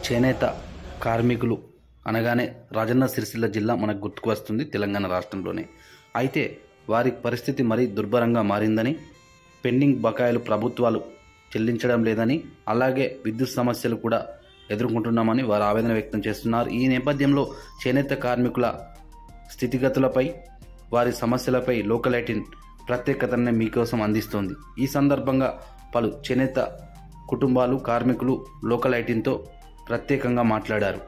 చేనేత కార్మికులు అనగానే రాజన్న సిరిసిల్ల జిల్లా మనకు గుర్తుకు వస్తుంది తెలంగాణ రాష్ట్రంలోనే. అయితే వారి పరిస్థితి మరీ దుర్భరంగా మారిందని, పెండింగ్ బకాయిలు ప్రభుత్వాలు చెల్లించడం లేదని, అలాగే విద్యుత్ సమస్యలు కూడా ఎదుర్కొంటున్నామని వారు ఆవేదన వ్యక్తం చేస్తున్నారు. ఈ నేపథ్యంలో చేనేత కార్మికుల స్థితిగతులపై, వారి సమస్యలపై లోకల్ 18 ప్రత్యేకతనే మీకోసం అందిస్తోంది. ఈ సందర్భంగా పలు చేనేత కుటుంబాలు, కార్మికులు లోకల్ 18తో ప్రత్యేకంగా మాట్లాడారు.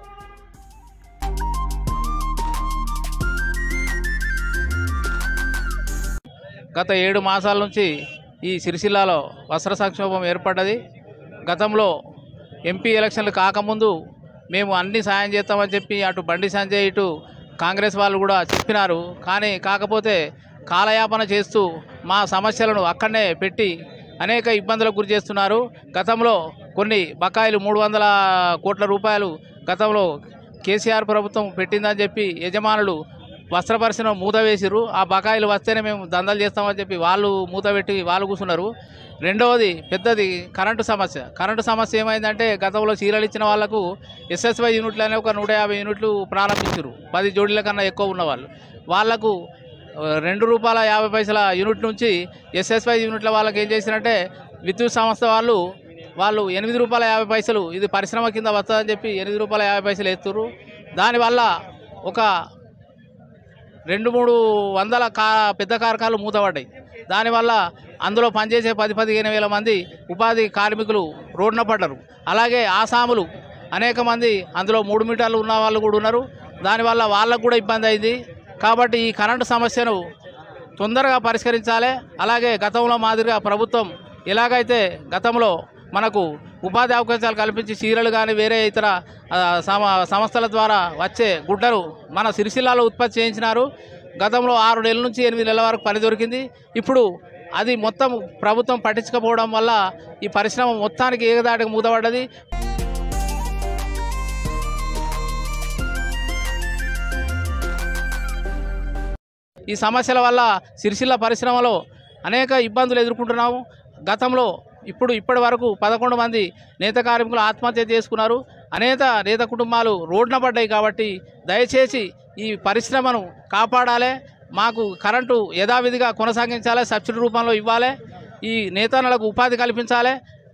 గత 7 మాసాల నుంచి ఈ సిరిసిల్లాలో వస్త్ర సంక్షోభం ఏర్పడ్డది. గతంలో ఎంపీ ఎలక్షన్లు కాకముందు మేము అన్ని సాయం చేస్తామని చెప్పి అటు బండి సంజయ్ ఇటు కాంగ్రెస్ వాళ్ళు కూడా చెప్పినారు. కానీ కాకపోతే కాలయాపన చేస్తూ మా సమస్యలను అక్కడనే పెట్టి అనేక ఇబ్బందులకు గురి చేస్తున్నారు. గతంలో కొన్ని బకాయిలు 300 కోట్ల రూపాయలు గతంలో కేసీఆర్ ప్రభుత్వం పెట్టిందని చెప్పి యజమానులు వస్త్ర పరిశ్రమ మూత వేసిరు. ఆ బకాయిలు వస్తేనే మేము దందాలు చేస్తామని చెప్పి వాళ్ళు మూత పెట్టి వాళ్ళు కూర్చున్నారు. రెండవది పెద్దది కరెంటు సమస్య. కరెంటు సమస్య ఏమైందంటే గతంలో చీరలు ఇచ్చిన వాళ్లకు SSY యూనిట్లు అనే ఒక 150 యూనిట్లు ప్రారంభించారు. 10 జోడీల కన్నా ఎక్కువ ఉన్నవాళ్ళు. వాళ్లకు ₹2.50 యూనిట్ నుంచి SSY యూనిట్ల వాళ్ళకి ఏం చేసినంటే విద్యుత్ సంస్థ వాళ్ళు ₹8.50 ఇది పరిశ్రమ కింద వస్తుందని చెప్పి ₹8.50 ఎత్తురు. దానివల్ల ఒక 200-300 పెద్ద కార్ఖానాలు మూతపడ్డాయి. దానివల్ల అందులో పనిచేసే 10-15 వేల మంది ఉపాధి కార్మికులు రోడ్డున పడ్డారు. అలాగే ఆసాములు అనేక మంది అందులో 3 మీటర్లు ఉన్న వాళ్ళు కూడా ఉన్నారు. దానివల్ల వాళ్ళకు కూడా ఇబ్బంది అయింది. కాబట్టి ఈ కరెంటు సమస్యను తొందరగా పరిష్కరించాలి. అలాగే గతంలో మాదిరిగా ప్రభుత్వం ఎలాగైతే గతంలో మనకు ఉపాధి అవకాశాలు కల్పించి చీరలు కానీ వేరే ఇతర సంస్థల ద్వారా వచ్చే గుడ్డను మన సిరిసిల్లాలో ఉత్పత్తి చేయించినారు. గతంలో 6 నెలల నుంచి 8 నెలల వరకు పని దొరికింది. ఇప్పుడు అది మొత్తం ప్రభుత్వం పట్టించకపోవడం వల్ల ఈ పరిశ్రమ మొత్తానికి ఏకదాటికి మూతపడ్డది. ఈ సమస్యల వల్ల సిరిసిల్ల పరిశ్రమలో అనేక ఇబ్బందులు ఎదుర్కొంటున్నాము. గతంలో ఇప్పటి వరకు 11 మంది నేత కార్మికులు ఆత్మహత్య చేసుకున్నారు. అనేక నేత కుటుంబాలు రోడ్డున పడ్డాయి. కాబట్టి దయచేసి ఈ పరిశ్రమను కాపాడాలి. మాకు కరెంటు యథావిధిగా కొనసాగించాలి, సబ్సిడీ రూపంలో ఇవ్వాలి, ఈ నేతన్నలకు ఉపాధి కల్పించాలి.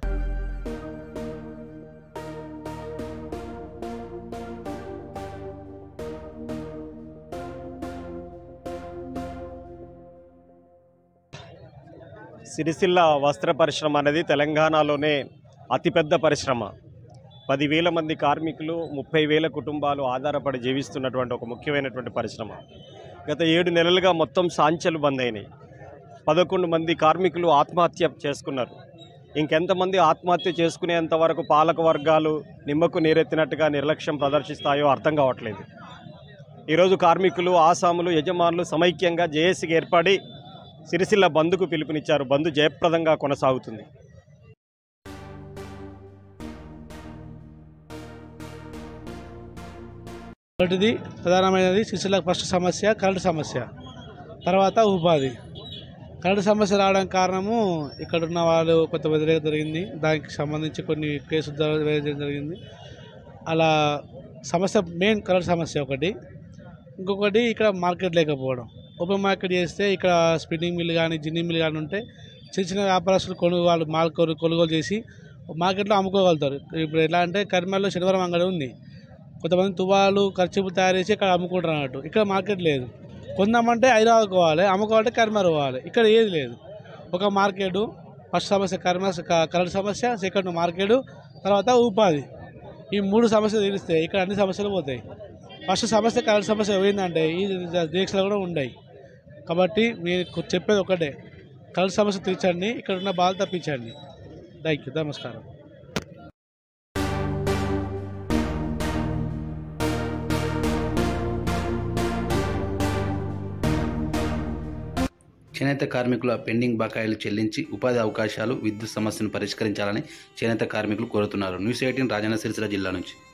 సిరిసిల్ల వస్త్ర పరిశ్రమ అనేది తెలంగాణలోనే అతిపెద్ద పరిశ్రమ. 10,000 మంది కార్మికులు, 30,000 కుటుంబాలు ఆధారపడి జీవిస్తున్నటువంటి ఒక ముఖ్యమైనటువంటి పరిశ్రమ. గత 7 నెలలుగా మొత్తం సాంచెలు బంద్ అయినాయి. 11 మంది కార్మికులు ఆత్మహత్య చేసుకున్నారు. ఇంకెంతమంది ఆత్మహత్య చేసుకునేంత వరకు పాలక వర్గాలు నిమ్మకు నీరెత్తినట్టుగా నిర్లక్ష్యం ప్రదర్శిస్తాయో అర్థం కావట్లేదు. ఈరోజు కార్మికులు, ఆసాములు, యజమానులు సమైక్యంగా జేఏసీకి ఏర్పడి సిరిసిల్ల బంద్కు పిలుపునిచ్చారు. బంద్ జయప్రదంగా కొనసాగుతుంది. మొదటిది ప్రధానమైనది సిరిసిల్ల ఫస్ట్ సమస్య కరెంటు సమస్య, తర్వాత ఉపాధి. కరెంటు సమస్య రావడానికి కారణము ఇక్కడ ఉన్న వాళ్ళు కొంత వ్యతిరేకత జరిగింది. దానికి సంబంధించి కొన్ని కేసులు వేయడం జరిగింది. అలా సమస్య మెయిన్ కరెంటు సమస్య ఒకటి. ఇంకొకటి ఇక్కడ మార్కెట్ లేకపోవడం. ఓపెన్ మార్కెట్ చేస్తే ఇక్కడ స్పిన్నింగ్ మిల్ కానీ జిన్నింగ్ మిల్ కానీ ఉంటే చిన్న చిన్న వ్యాపారస్తులు వాళ్ళు మాల్ కొనుగోలు చేసి మార్కెట్లో అమ్ముకోగలుగుతారు. ఇప్పుడు ఎలా అంటే కరీంనగర్లో శనివారం అంగడి ఉంది. కొంతమంది తువాలు ఖర్చులు తయారు చేసి ఇక్కడ అమ్ముకుంటారు అన్నట్టు. ఇక్కడ మార్కెట్ లేదు. కొందామంటే హైదరాబాద్ పోవాలి, అమ్ముకోవాలంటే కరీంనగర్ పోవాలి. ఇక్కడ ఏది లేదు. ఒక మార్కెట్. ఫస్ట్ సమస్య కరెంట్ సమస్య, సెకండ్ మార్కెట్, తర్వాత ఉపాధి. ఈ 3 సమస్యలు తీరిస్తే ఇక్కడ అన్ని సమస్యలు పోతాయి. ఫస్ట్ సమస్య కరెంట్ సమస్య పోయిందంటే ఈ దీక్షలు కూడా ఉన్నాయి. కాబట్టి మీరు చెప్పేది ఒకటే, కరెంట్ సమస్య తీర్చండి, ఇక్కడ ఉన్న బాధ తప్పించండి. Thank you. నమస్కారం. చేనేత కార్మికుల పెండింగ్ బకాయిలు చెల్లించి ఉపాధి అవకాశాలు, విద్యుత్ సమస్యను పరిష్కరించాలని చేనేత కార్మికులు కోరుతున్నారు. న్యూస్ 18 రాజన్న సిరిసిల్ల జిల్లా నుంచి.